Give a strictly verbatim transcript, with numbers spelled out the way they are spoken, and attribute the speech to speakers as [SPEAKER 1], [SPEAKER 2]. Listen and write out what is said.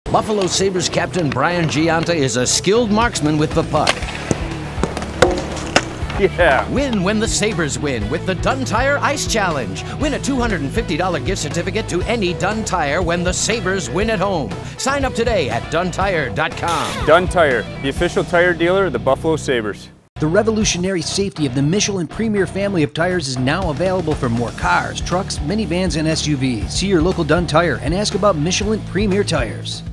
[SPEAKER 1] Buffalo Sabres captain Brian Giunta is a skilled marksman with the puck.
[SPEAKER 2] Yeah.
[SPEAKER 1] Win when the Sabres win with the Dunn Tire Ice Challenge. Win a two hundred fifty dollar gift certificate to any Dunn Tire when the Sabres win at home. Sign up today at Dunn Tire dot com.
[SPEAKER 2] Dunn Tire, the official tire dealer of the Buffalo Sabres.
[SPEAKER 3] The revolutionary safety of the Michelin Premier family of tires is now available for more cars, trucks, minivans, and S U Vs. See your local Dunn Tire and ask about Michelin Premier tires.